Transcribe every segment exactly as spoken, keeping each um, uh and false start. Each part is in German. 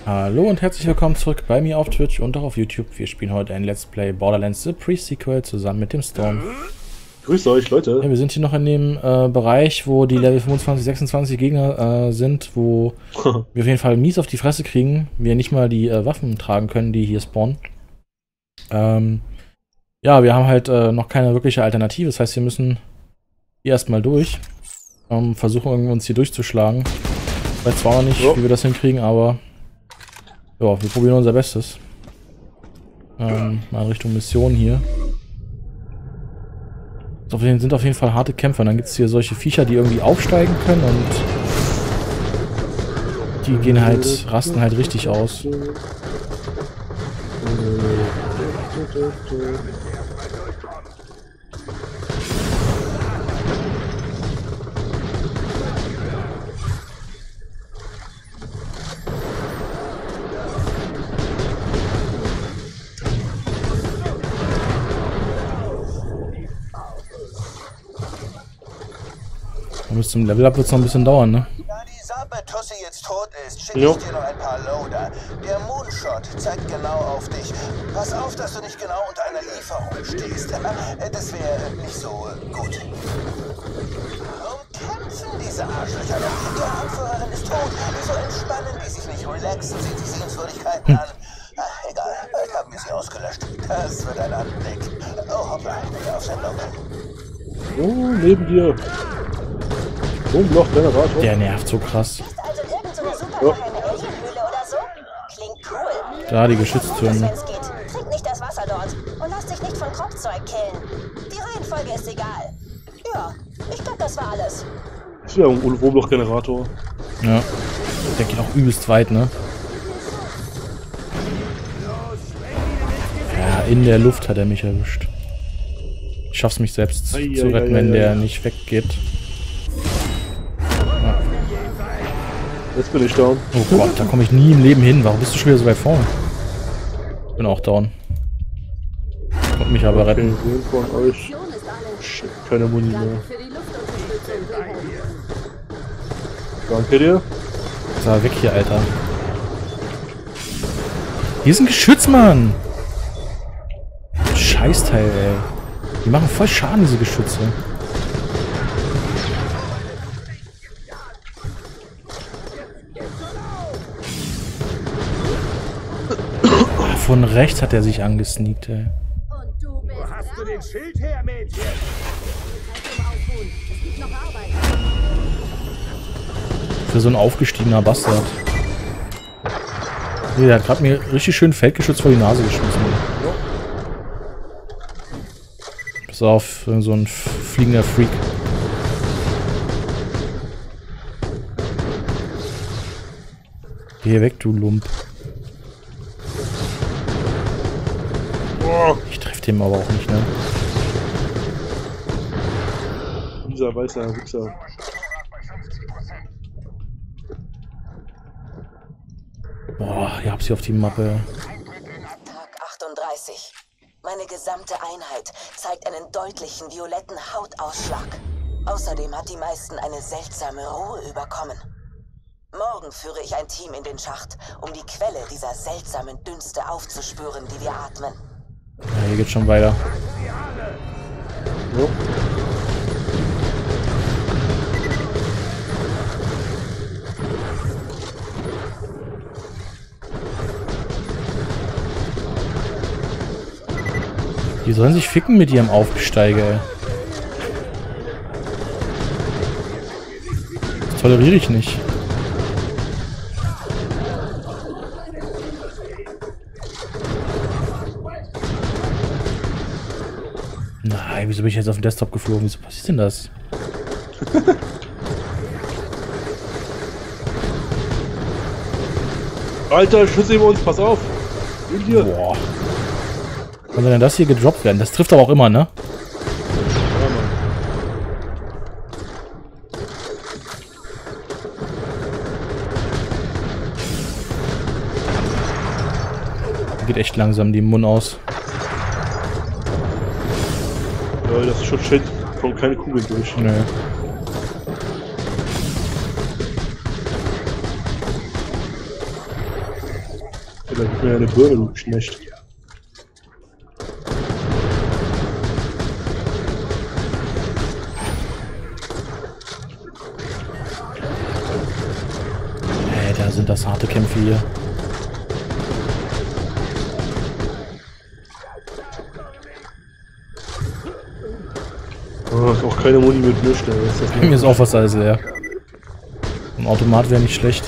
Hallo und herzlich willkommen zurück bei mir auf Twitch und auch auf YouTube. Wir spielen heute ein Let's Play Borderlands The Pre-Sequel zusammen mit dem Storm. Grüßt euch, Leute. Ja, wir sind hier noch in dem äh, Bereich, wo die Level fünfundzwanzig, sechsundzwanzig Gegner äh, sind, wo wir auf jeden Fall mies auf die Fresse kriegen, wir nicht mal die äh, Waffen tragen können, die hier spawnen. Ähm, ja, wir haben halt äh, noch keine wirkliche Alternative, das heißt, wir müssen hier erstmal durch, ähm, versuchen uns hier durchzuschlagen. Ich weiß zwar noch nicht, ja. wie wir das hinkriegen, aber ja, wir probieren unser Bestes. Ähm, mal in Richtung Mission hier. Das sind auf jeden Fall harte Kämpfer. Und dann gibt es hier solche Viecher, die irgendwie aufsteigen können und die gehen halt, rasten halt richtig aus. Bis zum Level-Up wird es noch ein bisschen dauern, ne? Da die Sabertussi jetzt tot ist, schicke ich dir noch ein paar Loader. Der Moonshot zeigt genau auf dich. Pass auf, dass du nicht genau unter einer Lieferung stehst. Das wäre nicht so gut. Warum kämpfen diese Arschlöcher noch? Ihre Anführerin ist tot. Wieso entspannen die sich nicht? Relaxen sie die Sehenswürdigkeiten an. Ach, egal, bald haben wir sie ausgelöscht. Das wird ein Anblick. Oh, hoppla, wieder auf Sendung. Oh, neben dir. Loch, Generator. Der nervt so krass. Also irgend so eine super geheime Alienhöhle oder so? Klingt cool. Da die Geschütztürme. Wenn's geht. Trink nicht das Wasser dort und lass dich nicht von Kruppzeug killen. Die Reihenfolge ist egal. Ja, ich glaube, das war alles. Das ist ja ein Wurmloch-Generator. Ja. Der geht auch übelst weit, ne? Ja, in der Luft hat er mich erwischt. Ich schaff's mich selbst zu Ei, retten, ei, wenn ei, der ei. nicht weggeht. Jetzt bin ich down. Oh Gott, da komme ich nie im Leben hin. Warum bist du schon wieder so weit vorne? Ich bin auch down. Konnte mich aber retten. Okay, wen von euch? Shit, keine Muni mehr. Danke dir. So, weg hier, Alter. Hier ist ein Geschütz, Mann! Scheißteil, ey. Die machen voll Schaden, diese Geschütze. Von rechts hat er sich angesneakt, ey. Wo hast du den Schild her, Mädchen? Für so ein aufgestiegener Bastard. Nee, der hat gerade mir richtig schön Feldgeschütz vor die Nase geschmissen. Pass auf, so ein fliegender Freak. Geh hier weg, du Lump. Ich treffe den aber auch nicht, ne? Dieser weiße Wichser. Boah, ihr habt sie auf die Mappe. Tag achtunddreißig. Meine gesamte Einheit zeigt einen deutlichen violetten Hautausschlag. Außerdem hat die meisten eine seltsame Ruhe überkommen. Morgen führe ich ein Team in den Schacht, um die Quelle dieser seltsamen Dünste aufzuspüren, die wir atmen. Ja, hier geht's schon weiter. Ja. Die sollen sich ficken mit ihrem Aufgesteige, ey. Das toleriere ich nicht. Nein, wieso bin ich jetzt auf den Desktop geflogen? Wieso passiert denn das? Alter, Schüsse über uns, pass auf! In hier! Boah. Wann soll denn das hier gedroppt werden? Das trifft aber auch immer, ne? Ja, Mann. Geht echt langsam die Mund aus. Ja, das ist schon shit. Kommt keine Kugel durch. Nö. Da gibt mir ja eine Birne, du Knecht. Hey, da sind das harte Kämpfe hier. Oh, ist auch keine Muni mit nichts. Mir ist auch was alles leer. Ein Automat wäre nicht schlecht.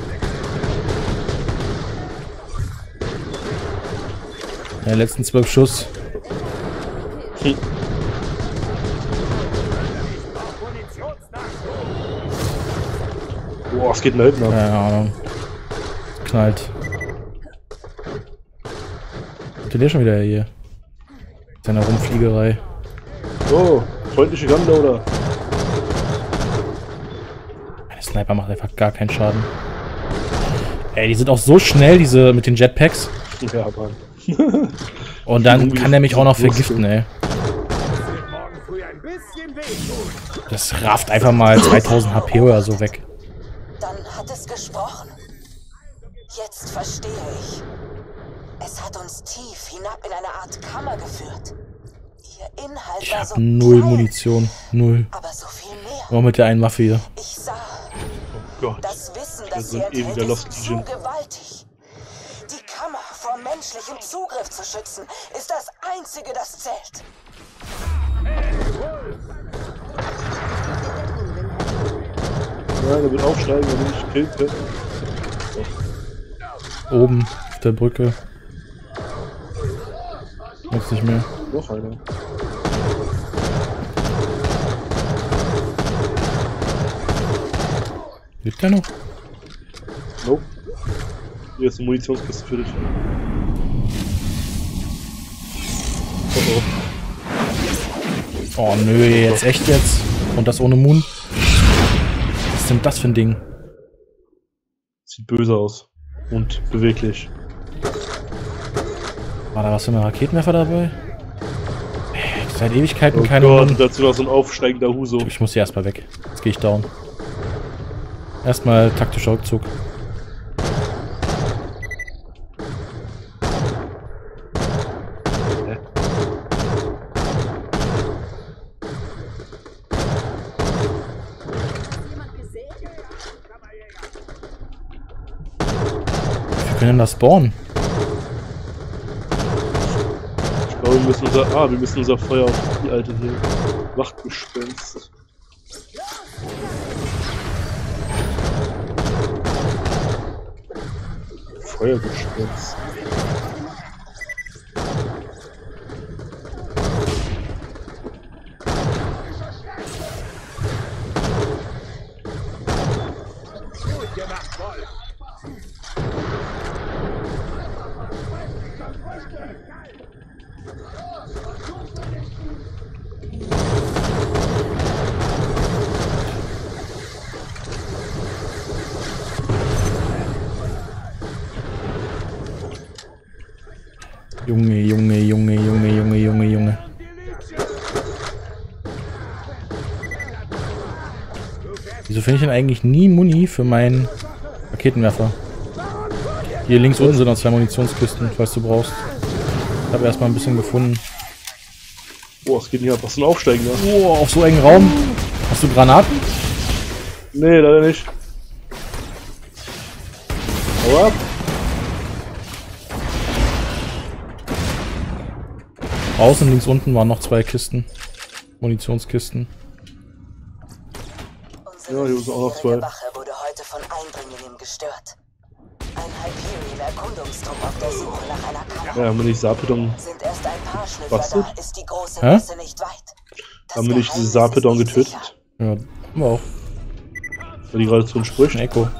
Ja, letzten zwölf Schuss. Hm. Boah, es geht nach hinten ab. Keine Ahnung. Knallt. Kommt der schon wieder hier? Seine Rumfliegerei. Oh, freundliche Gunloader. Der Sniper macht einfach gar keinen Schaden. Ey, die sind auch so schnell, diese mit den Jetpacks. Ja, Mann. Und dann kann er mich auch noch vergiften, ey. Das rafft einfach mal zweitausend H P oder so weg. Dann hat es gesprochen. Jetzt verstehe ich. Es hat uns tief hinab in eine Art Kammer geführt. Ihr Inhalt Ich war hab so null klein, Munition. Null. aber so viel mehr. Auch mit der einen Waffe hier. Ich sah, Oh Gott. das Wissen, Das das ist sie ein ewiger enthält, Lost ist zu Legion. gewaltig. Die Kammer vor menschlichem Zugriff zu schützen, ist das Einzige, das zählt. Ja, der wird aufsteigen, wenn er nicht killt wird. Oben auf der Brücke. Jetzt nicht mehr. Noch einer. Lebt der noch? Nope. Hier ist eine Munitionskiste für dich. Oh, Oh nö, jetzt echt jetzt? Und das ohne Moon? Was ist denn das für ein Ding? sieht böse aus. Und beweglich. War da was für ein Raketenwerfer dabei? Seit Ewigkeiten Oh keine Gott, Moon. und dazu noch so ein aufsteigender Huso. Ich muss hier erstmal weg. Jetzt gehe ich down. Erstmal taktischer Rückzug. Hä? Wir können das spawnen. Ich glaube, wir müssen unser. Ah, wir müssen unser Feuer auf die alte hier. Wachtgespenst. Feuergespenst. Gut gemacht, Wolf. Junge, Junge, Junge, Junge, Junge, Junge, Junge. Wieso finde ich denn eigentlich nie Muni für meinen Raketenwerfer? Hier links unten sind noch zwei Munitionskisten, falls du brauchst. Ich habe erstmal ein bisschen gefunden. Boah, es geht nicht ab. Was ist ein Aufsteigender? Oh, auf so engen Raum. Hast du Granaten? Nee, leider nicht. Hau ab. Außen links unten waren noch zwei Kisten. Munitionskisten. Ja, hier sind auch noch zwei. Unsere Wache wurde heute von Eindringlingen gestört. Ein Hyperion-Erkundungstrupp auf der Suche nach einer Kammer. Ja, haben wir nicht Sarpedon. Sind erst ein paar Schnüffler Was da, denn? ist die große Hä? Masse nicht weit. Das Haben wir nicht diese Geheimnis Sarpedon ist nicht getötet? sicher. Ja, haben wir auch. Weil die gerade so ein Sprüch. Ein Echo.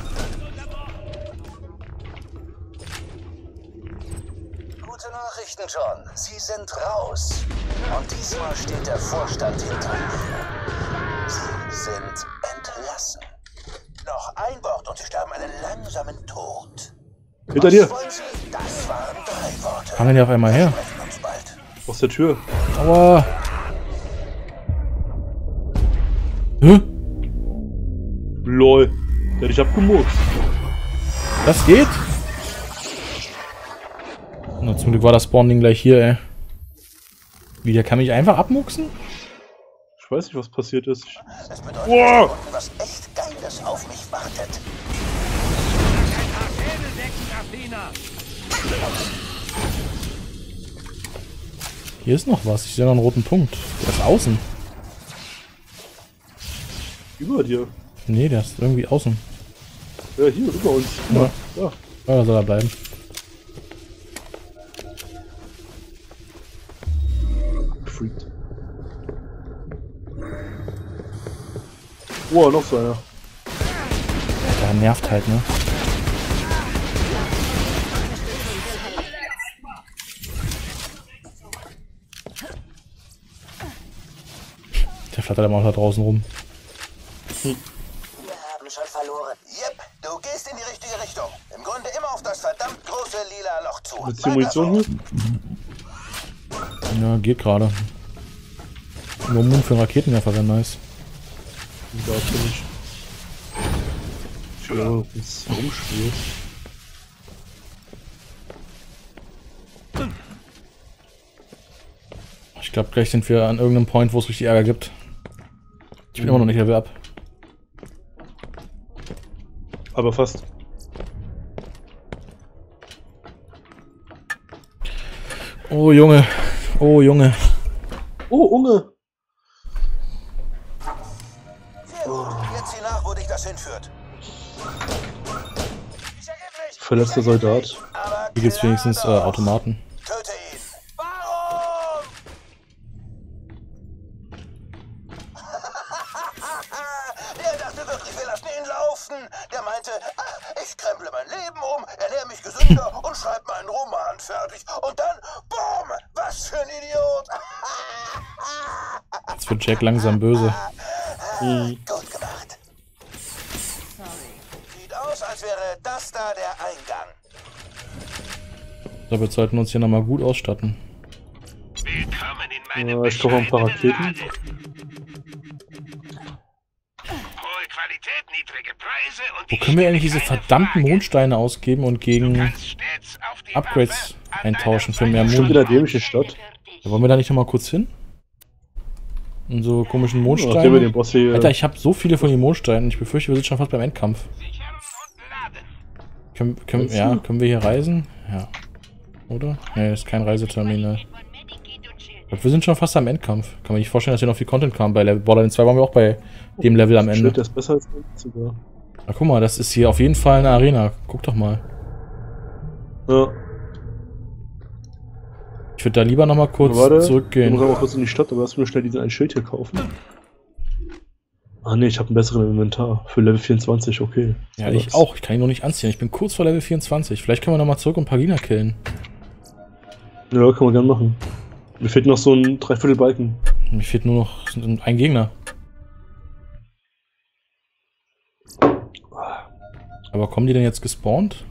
Gute Nachrichten, John. Sie sind raus. Und diesmal steht der Vorstand hinter Ihnen. Sie sind entlassen. Noch ein Wort und Sie sterben einen langsamen Tod. Hinter Was dir. wollen Sie? Das waren drei Worte. Kamen die auf einmal her? Wir sprechen uns bald. Aus der Tür. Aua. Hä? Lol. Der hat dich abgemurkst. Das geht? Na, zum Glück war das Spawn-Ding gleich hier, ey. Wie, der kann mich einfach abmuchsen? Ich weiß nicht, was passiert ist. Ich... Es bedeutet, Wow. dass was echt Geiles auf mich wartet. Hier ist noch was. Ich sehe noch einen roten Punkt. Der ist außen. Über dir. Nee, der ist irgendwie außen. Ja, hier, über uns. Ja. Ja. Ja, da soll er bleiben. Freaked. Wow, noch so einer. Der nervt halt, ne? Der flattert immer da draußen rum. Wir haben schon verloren. Yep, du gehst in die richtige Richtung. Im Grunde immer auf das verdammt große lila Loch zu. Jetzt die Munition hier? Ja, geht gerade. Nur Mund für Raketenwerfer wäre nice. Da bin ich. Ich will aber ins Rumspiel. Ich glaube, gleich sind wir an irgendeinem Point, wo es richtig Ärger gibt. Ich bin immer noch nicht Level up. Aber fast. Oh Junge. Oh Junge. Oh, Unge. Sehr gut. Jetzt sieh nach, wo dich das hinführt. Verletzter Soldat. Aber Hier gibt's klar wenigstens äh, doch. Automaten. Töte ihn. Warum? Der dachte wirklich, wir lassen ihn laufen. Der meinte, ach, ich kremple mein Leben um, ernähre mich gesünder und schreibe meinen Roman fertig. Und dann, boom, was für ein Idiot. Jetzt wird Jack langsam böse. Hm. Gut gemacht. Sieht aus, als wäre das da der Eingang. So, wir sollten uns hier nochmal gut ausstatten. Willkommen in meinem Ja, ich kaufe ein paar bescheidenen Raketen. Laden. Hohe Qualität, niedrige Preise und Wo können wir eigentlich diese verdammten Mondsteine ausgeben und gegen Upgrades eintauschen für mehr Bestimmt in Mond? der dämlichen Stadt. Ja, wollen wir da nicht nochmal kurz hin? Und so komischen Nachdem wir Mondsteine? den Boss hier... Alter, ich habe so viele von den Mondsteinen. Ich befürchte, wir sind schon fast beim Endkampf. Können, können, ja, können wir hier reisen? Ja. Oder? Nee, das ist kein Reiseterminal. Ich glaub, wir sind schon fast am Endkampf. Kann man nicht vorstellen, dass hier noch viel Content kam. Bei Level Borderlands zwei waren wir auch bei dem Level am Ende. Schild, der ist besser als der sogar. Na guck mal, das ist hier auf jeden Fall eine Arena. Guck doch mal. Ja. Ich würde da lieber nochmal kurz Warte, ich zurückgehen. muss aber kurz in die Stadt, aber erst nur schnell diesen ein Schild hier kaufen. Ah ne, ich habe einen besseren Inventar. Für Level vierundzwanzig, okay. Ja, ich auch. Ich kann ihn noch nicht anziehen. Ich bin kurz vor Level vierundzwanzig. Vielleicht können wir nochmal zurück und ein paar Gegner killen. Ja, können wir gerne machen. Mir fehlt noch so ein Dreiviertel Balken. Mir fehlt nur noch ein Gegner. Aber kommen die denn jetzt gespawnt?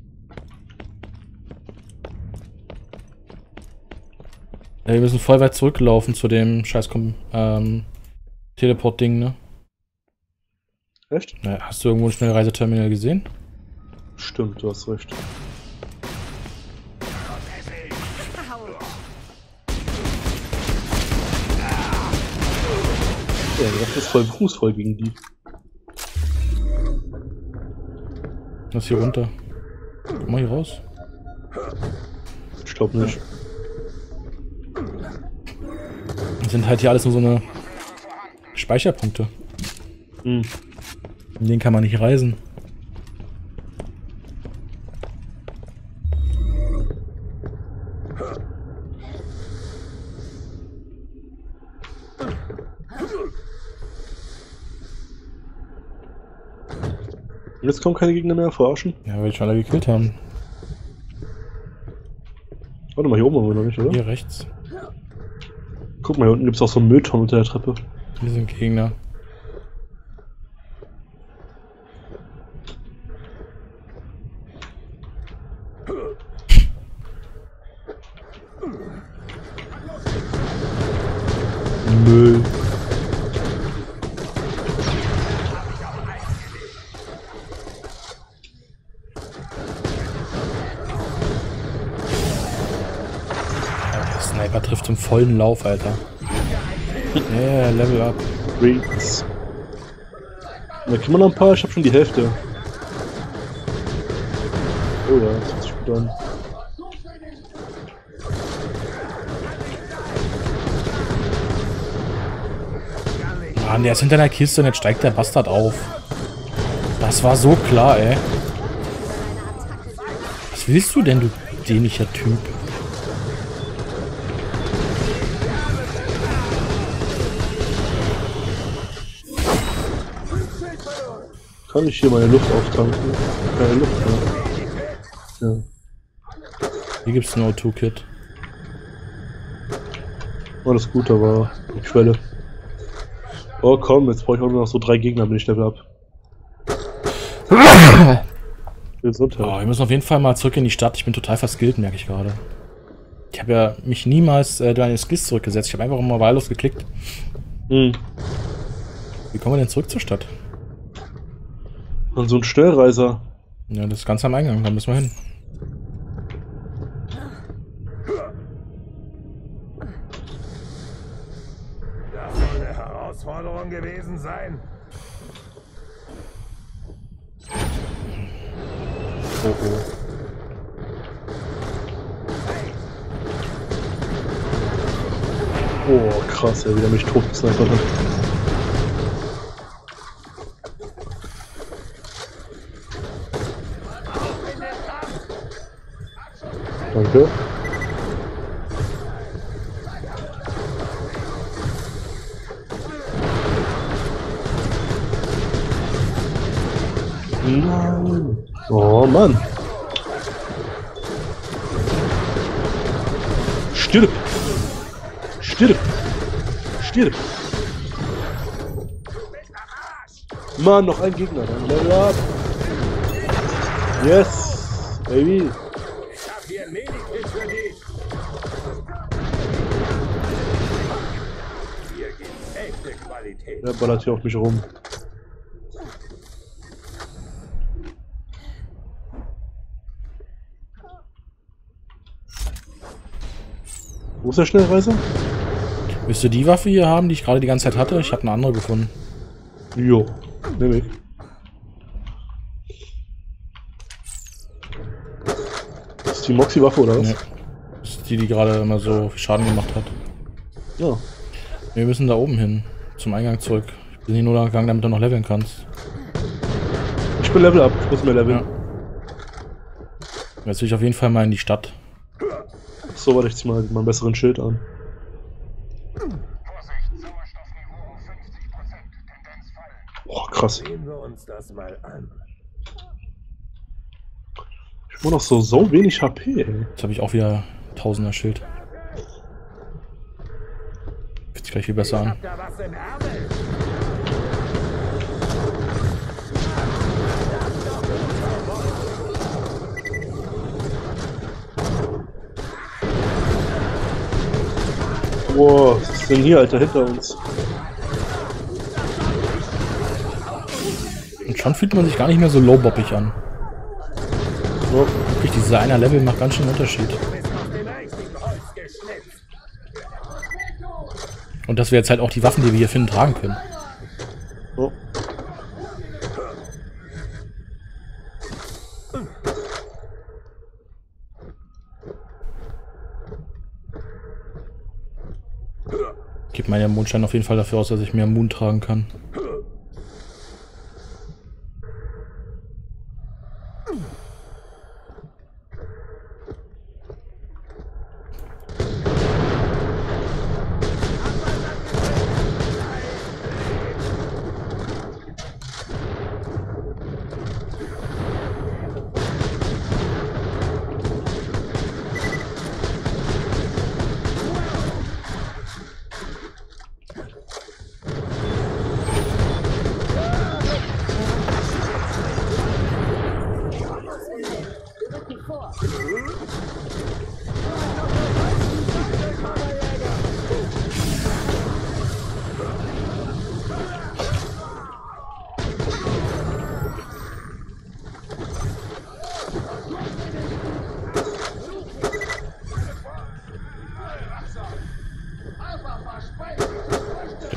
Ja, wir müssen voll weit zurücklaufen zu dem scheiß ähm, Teleport-Ding, ne? Echt? Na, hast du irgendwo ein Schnellreiseterminal gesehen? Stimmt, du hast recht. Ja, das ist voll berufsvoll gegen die. Lass hier runter. Komm mal hier raus. Ich glaub nicht. Das sind halt hier alles nur so eine Speicherpunkte. Hm. In denen kann man nicht reisen. Und jetzt kommen keine Gegner mehr, verarschen. Ja, weil die schon alle gekillt haben. Warte mal, hier oben haben wir noch nicht, oder? Hier rechts. Guck mal, hier unten gibt es auch so einen Müllton unter der Treppe. Hier sind Gegner. Müll. Sniper trifft im vollen Lauf, Alter. Yeah, Level up. Rings. Da kriegen wir noch ein paar, ich hab schon die Hälfte. Oh ja, das hört sich gut an. Mann, der ist hinter der Kiste und jetzt steigt der Bastard auf. Das war so klar, ey. Was willst du denn, du dämlicher Typ? Kann ich hier meine Luft auftanken? Keine Luft mehr. Ja. Hier gibt's ein O zwei Kit. Alles gut, aber die Quelle. Oh komm, jetzt brauche ich auch nur noch so drei Gegner, bin ich Level ab. Gesundheit. Oh, wir müssen auf jeden Fall mal zurück in die Stadt. Ich bin total verskillt, merke ich gerade. Ich habe ja mich niemals äh, durch eine Skills zurückgesetzt. Ich habe einfach immer wahllos geklickt. Hm. Wie kommen wir denn zurück zur Stadt? Und so ein Schnellreiser. Ja, das ist ganz am Eingang. Da müssen wir hin. Das soll eine Herausforderung gewesen sein. Oh oh. Oh, krass, ey, wie der mich totgesnipert hat. Danke. Nein. Oh Mann. Stirb. Stirb. Stirb. Mann, noch ein Gegner. Dann Level up. Yes, baby. Ich hab hier ein Medikit für dich. Hier gibt's echte Qualität. Der ballert hier auf mich rum. Wo ist der Schnellreiser? Willst du die Waffe hier haben, die ich gerade die ganze Zeit hatte? Ich habe eine andere gefunden. Jo, nehme ich. Das ist die Moxie-Waffe oder was? Nee. Das ist die, die gerade immer so Schaden gemacht hat. Ja. Wir müssen da oben hin. Zum Eingang zurück. Ich bin hier nur gegangen, damit du noch leveln kannst. Ich bin Level up, ich muss mehr leveln. Ja. Jetzt will ich auf jeden Fall mal in die Stadt. So, warte ich zieh mal meinen besseren Schild an. Vorsicht, Sauerstoffniveau auf fünfzig Prozent, Tendenz fallen. Boah, krass. Sehen wir uns das mal an. Ich habe noch so so wenig H P, ey. Jetzt habe ich auch wieder Tausender Schild. Fühlt sich gleich viel besser an. Habt ihr was im Ärmel? Wow, was ist denn hier, Alter, hinter uns? Und schon fühlt man sich gar nicht mehr so low-boppig an. So. Wirklich, dieser einer Level macht ganz schön einen Unterschied. Du bist auf dem richtigen Holz geschnitzt. Und dass wir jetzt halt auch die Waffen, die wir hier finden, tragen können. So. Gibt mir ja Mondschein auf jeden Fall dafür aus, dass ich mehr Moon tragen kann.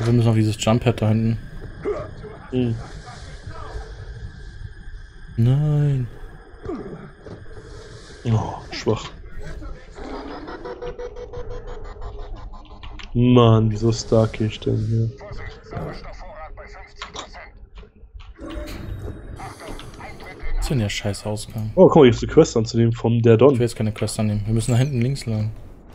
Wir müssen auf dieses Jump-Pad da hinten. Hm. Nein. Oh, schwach. Mann, wieso stark ich denn hier? Was ist denn der scheiß Ausgang? Oh, guck mal, hier ist eine Quest anzunehmen vom der Don. Ich will jetzt keine Quest annehmen. Wir müssen da hinten links lang.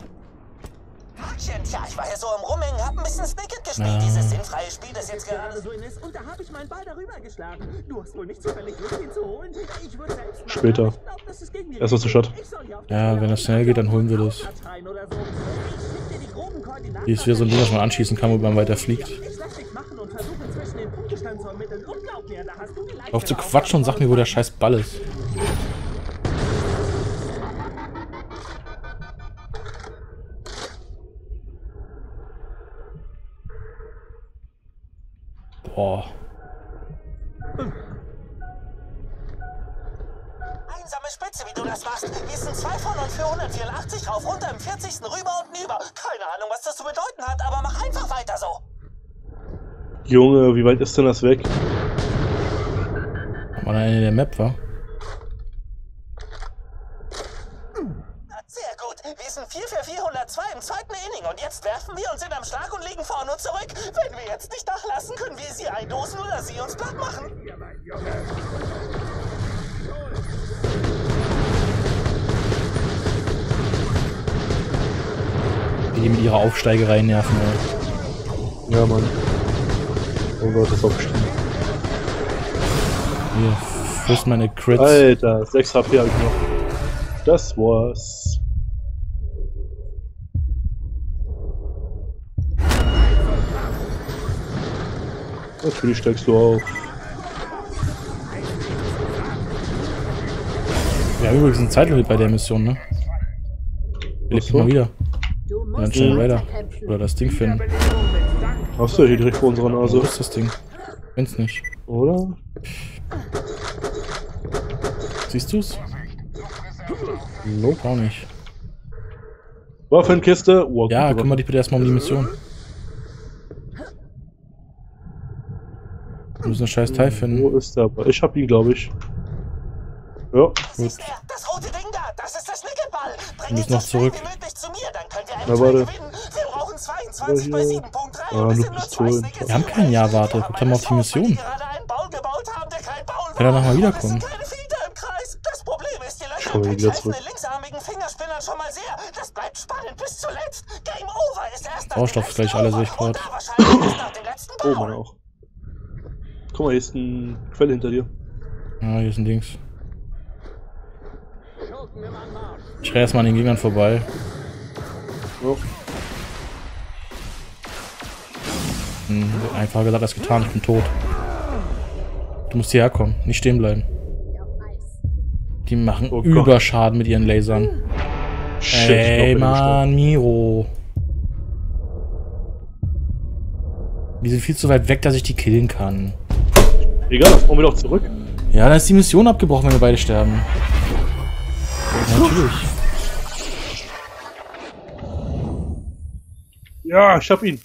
Tja, ich war hier so im Rumhängen, hab ein bisschen Snicket gespielt, Ah. dieses sinnfreie Spiel, das jetzt gerade so... so in ist und da habe ich meinen Ball darüber geschlagen. Du hast wohl nicht zufällig Lust, ihn zu holen. Ich würde selbst machen, Später. aber ich glaub, das ist gegen die Erst was zur Stadt. Ich soll hier auf Ja, wenn das schnell geht, dann holen wir das. oder so. Ich schick dir die groben Koordinaten. Hier ist wieder so ein Ding, was man anschießen kann, wo man weiter fliegt. Ich lass dich machen und versuche zwischen den Punktestand zu ermitteln. Und glaub mir, da hast du die Auf zu quatschen und sag mir, wo der scheiß Ball ist. Boah. Einsame Spitze, wie du das machst. Wir sind zwei von und für hundertvierundachtzig rauf, runter im vierzigsten rüber und über. Keine Ahnung, was das zu bedeuten hat, aber mach einfach weiter so. Junge, wie weit ist denn das weg? Ob man eine der Map war? Sehr gut. Wir sind vier für vierhundertzwei im zweiten Inning und jetzt werfen wir und sind am Schlag und liegen vorne und zurück. Wenn wir jetzt nicht nachlassen, können wir sie eindosen oder sie uns platt machen. Wie die mit ihrer Aufsteigerei nerven, ey. Ja, Mann. Oh Gott, das ist aufgestiegen. Hier, frisst meine Crits. Alter, sechs H P hab ich noch. Das war's. Natürlich steigst du auf. Wir haben übrigens ein Zeitlimit bei der Mission, ne? Wir Ach so. leben mal wieder. Du Und dann musst schnell weiter. weiterkämpfen. Oder das Ding finden. Achso, hier direkt vor unserer Wo Nase. ist das Ding? Wenn's nicht. Oder? Siehst du's? Nope. Auch nicht. Waffenkiste. Oh, Ja, gute kümmere dich bitte erstmal um die Mission. Wir müssen einen scheiß Teil Waffe. finden. Wo ist der? Ich hab ihn, glaube ich. Ja. Das ist er, das rote Ding da, das ist der Snickelball. Bring Wir ihn müssen so noch schnell zurück. wie möglich zu mir, dann können wir Na, einen warte. Teil gewinnen. Wir brauchen zweiundzwanzig bei Ja, hier. sieben Punkt drei Ah, und es nur sind nur zwei Pistolen. Snickers. Wir haben kein Ja, warte. Guck doch mal auf die Mission. Kann er noch mal wiederkommen? Keine Filter im Kreis. Das Problem ist, die Löcher Komm, und wieder helfen zurück. den linksarmigen Fingerspinnern schon mal sehr. Das bleibt spannend bis zuletzt. Game over ist erst nach Sauerstoff dem ist gleich letzten alle, Over sehe ich grad. und da wahrscheinlich erst nach dem letzten Oh, Ball. Mann auch. Guck mal, hier ist eine Quelle hinter dir. Ah, hier ist ein Dings. Ich renn erstmal an den Gegnern vorbei. Ja. Hm, einfach gesagt, das getan, ich bin tot. Du musst hierher kommen, nicht stehen bleiben. Die machen Oh Gott. Überschaden mit ihren Lasern. Shit, Ey, ich glaub, Mann, Miro. Die sind viel zu weit weg, dass ich die killen kann. Egal, das brauchen wir doch zurück. Ja, dann ist die Mission abgebrochen, wenn wir beide sterben. Ja, natürlich. Ja, ich hab ihn.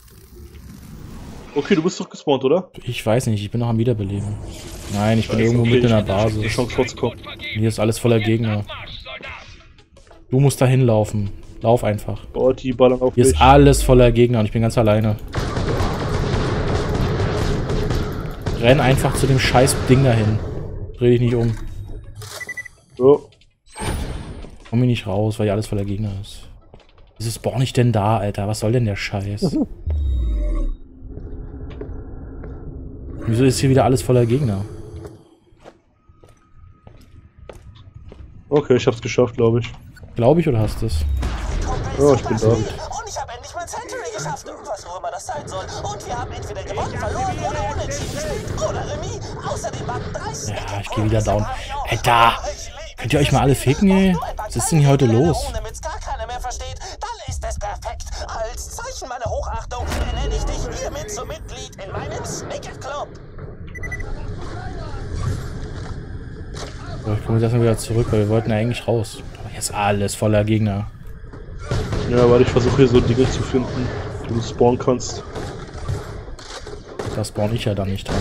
Okay, du bist doch gespawnt, oder? Ich weiß nicht, ich bin noch am Wiederbeleben. Nein, ich bin Scheiße, irgendwo okay, mitten in der ich- Eine Basis. Chance vorzukommen. Hier ist alles voller Gegner. Du musst da hinlaufen. Lauf einfach. Oh, die ballern auf Hier mich. ist alles voller Gegner und ich bin ganz alleine. Renn einfach zu dem scheiß Ding dahin. Dreh dich nicht um. So. Komm hier nicht raus, weil hier alles voller Gegner ist. Wieso spawn ich denn da, Alter? Was soll denn der Scheiß? Wieso ist hier wieder alles voller Gegner? Okay, ich hab's geschafft, glaube ich. Glaube ich oder hast du es? Ja, ich bin da. Und ich habe endlich mein Century geschafft, was auch immer das sein soll. Und wir haben entweder gewonnen, verloren oder unentschieden gespielt oder Remis. Außerdem waren drei Ja, ich geh wieder down. Alter! Könnt ihr euch mal alle ficken, ey? Was ist denn hier heute los? Damit's gar keiner mehr versteht, dann ist es perfekt. Als Zeichen meiner Hochachtung ernenne ich dich hiermit zum Mitglied in meinem Snicket Club. So, ich komme jetzt erstmal wieder zurück, weil wir wollten ja eigentlich raus. Aber hier ist alles voller Gegner. Ja, warte, ich versuche hier so Dinge zu finden, wo du spawnen kannst. Da spawn ich ja dann nicht dran.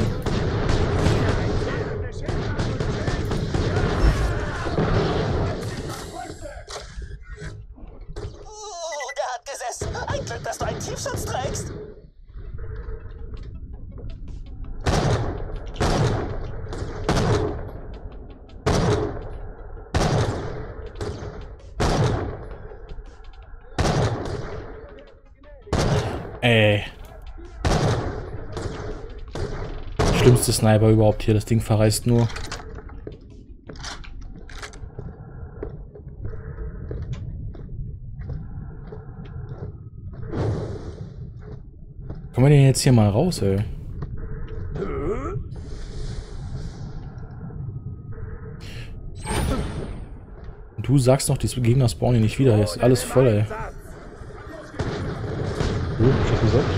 Uh, der hat gesessen. Ein Glück, dass du einen Tiefschutz trägst. Ey. Schlimmste Sniper überhaupt hier. Das Ding verreist nur. Kommen wir denn jetzt hier mal raus, ey? Und du sagst noch, die Gegner spawnen hier nicht wieder. Hier ist alles voll, ey. Oh, ich hab gesagt.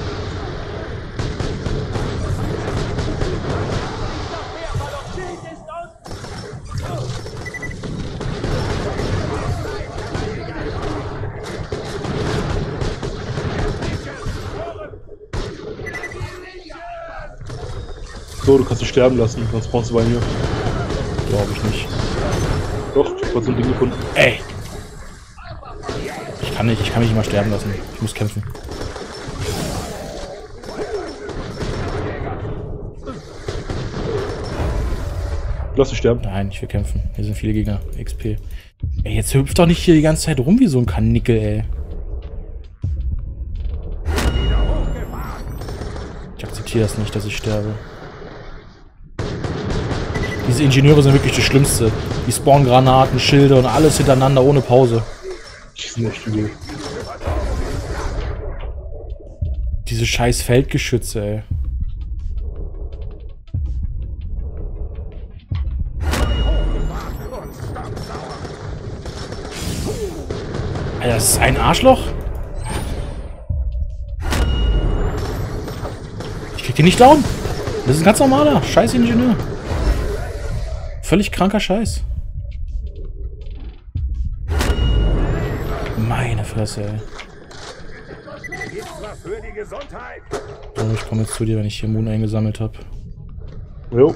So, du kannst dich sterben lassen, sonst brauchst du bei mir. Glaube ich nicht. Doch, ich hab grad so ein Ding gefunden. Ey! Ich kann nicht, ich kann mich nicht mal sterben lassen. Ich muss kämpfen. Lass dich sterben. Nein, ich will kämpfen. Hier sind viele Gegner. X P. Ey, jetzt hüpft doch nicht hier die ganze Zeit rum wie so ein Kanickel, ey. Ich akzeptiere das nicht, dass ich sterbe. Diese Ingenieure sind wirklich das Schlimmste. Die spawnen Granaten, Schilde und alles hintereinander ohne Pause. Die sind echt übel. Diese scheiß Feldgeschütze, ey. Alter, das ist ein Arschloch? Ich krieg den nicht down. Das ist ein ganz normaler, scheiß Ingenieur. Völlig kranker Scheiß. Meine Fresse, ey. Für die Gesundheit. So, ich komme jetzt zu dir, wenn ich hier Moon eingesammelt habe. Jo.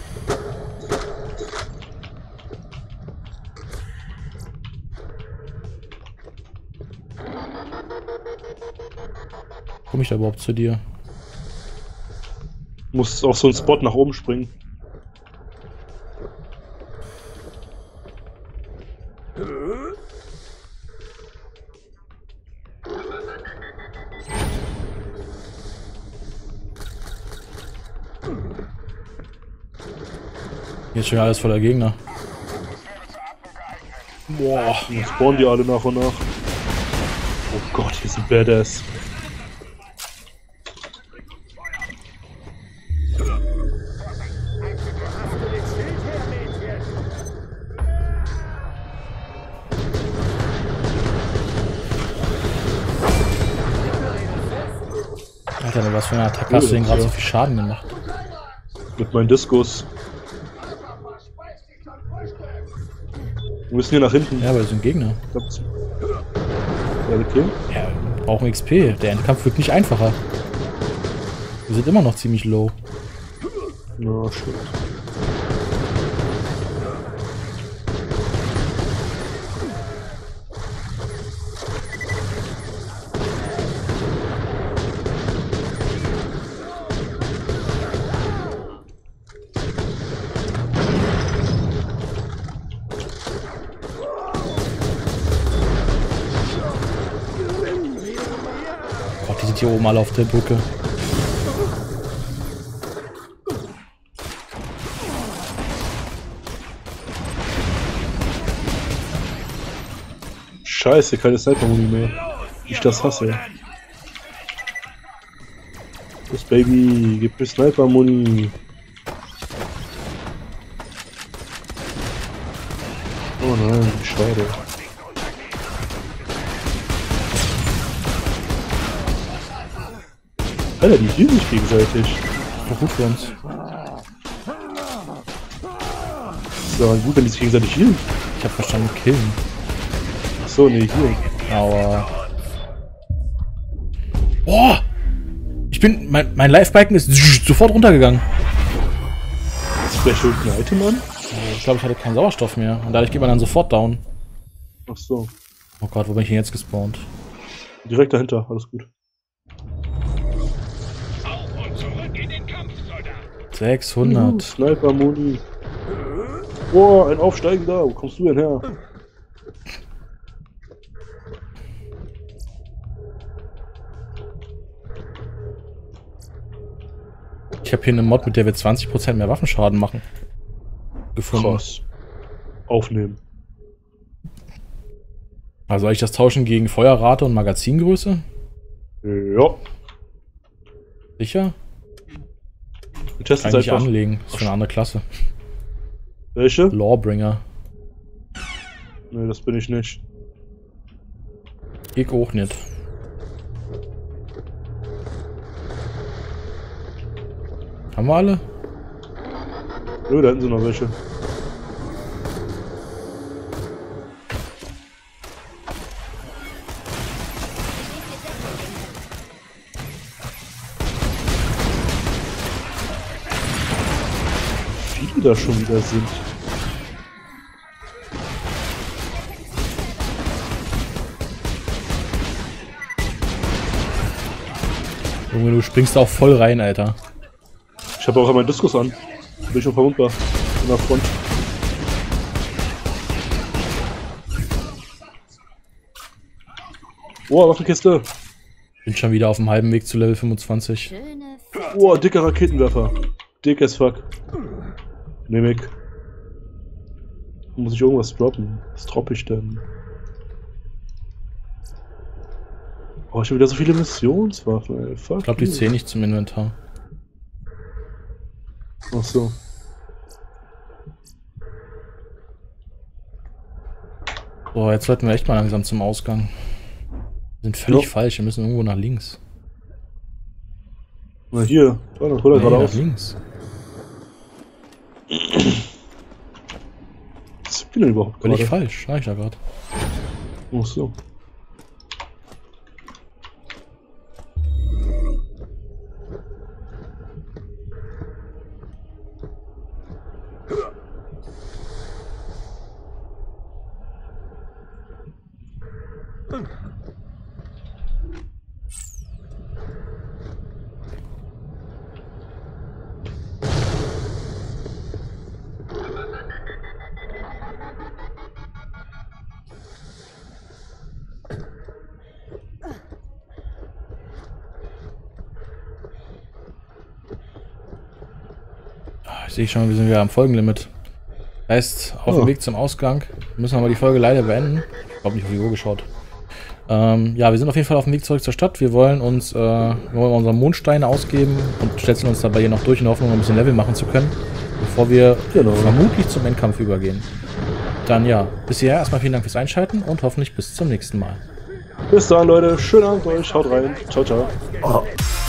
Komme ich da überhaupt zu dir? Muss auf so einen Spot nach oben springen. Hier ist schon alles voller Gegner. Boah. Dann spawnen die alle nach und nach. Oh Gott, hier sind Badass. Alter, was für eine Attacke hast du denn gerade so viel Schaden gemacht? Mit meinem Diskus. Wir müssen hier nach hinten. Ja, aber das sind Gegner. Ja, okay. Ja, wir brauchen X P. Der Endkampf wird nicht einfacher. Wir sind immer noch ziemlich low. Na, stimmt. Die sind hier oben alle auf der Brücke. Scheiße, keine Sniper-Muni mehr. Ich das hasse. Das Baby, gib mir Sniper-Muni. Oh nein, schade. Alter, die healen sich gegenseitig. Doch gut für uns. Ist aber gut, wenn die sich gegenseitig healen. Ich hab verstanden, killen. Achso, nee, healen. Aua. Boah! Ich bin, mein, mein Live-Balken ist sofort runtergegangen. Special Item an? Ich glaube, ich hatte keinen Sauerstoff mehr. Und dadurch geht man dann sofort down. Ach so. Oh Gott, wo bin ich denn jetzt gespawnt? Direkt dahinter, alles gut. Auf und zurück in den Kampf, Soldat. Uh, sechshundert. Sniper-Modi. Boah, ein Aufsteigender. Wo kommst du denn her? Ich habe hier eine Mod, mit der wir zwanzig Prozent mehr Waffenschaden machen. Gefunden. Krass. Aufnehmen. Also soll ich das tauschen gegen Feuerrate und Magazingröße? Ja. Sicher? Wir testen Kann es ich einfach. anlegen. Das ist für eine andere Klasse. Welche? Lawbringer. Nee, das bin ich nicht. Ich auch nicht. Haben wir alle? Nö, da hinten sind noch welche. Wie viele da schon wieder sind. Junge, du springst auch voll rein, Alter. Ich habe auch meinen Diskus an. Bin ich schon verwundbar. In der Front. Oh, Waffenkiste. Bin schon wieder auf dem halben Weg zu Level fünfundzwanzig. Schöne Oh, dicker Raketenwerfer. Dick as fuck. Nehm ich. Muss ich irgendwas droppen? Was droppe ich denn? Oh, ich habe wieder so viele Missionswaffen, ey. Fuck. Ich glaube, die you. zählen nicht zum Inventar. Ach so. So, jetzt sollten wir echt mal langsam zum Ausgang. Wir sind völlig Ja. falsch, wir müssen irgendwo nach links. Na hier, da noch oder Nee, nach geradeaus. links. Was bin denn überhaupt Völlig gerade? falsch, sag ich da gerade. Ach so. Ich sehe schon, wir sind wieder am Folgenlimit. Heißt, auf Oh. dem Weg zum Ausgang müssen wir aber die Folge leider beenden. Ich habe nicht auf die Uhr geschaut. Ähm, ja, wir sind auf jeden Fall auf dem Weg zurück zur Stadt. Wir wollen uns, äh, wir wollen unsere Mondsteine ausgeben und setzen uns dabei hier noch durch in der Hoffnung, noch ein bisschen Level machen zu können, bevor wir Genau. vermutlich zum Endkampf übergehen. Dann ja, bis hierher erstmal vielen Dank fürs Einschalten und hoffentlich bis zum nächsten Mal. Bis dann, Leute. Schönen Abend euch. Haut rein. Ciao, ciao. Oh.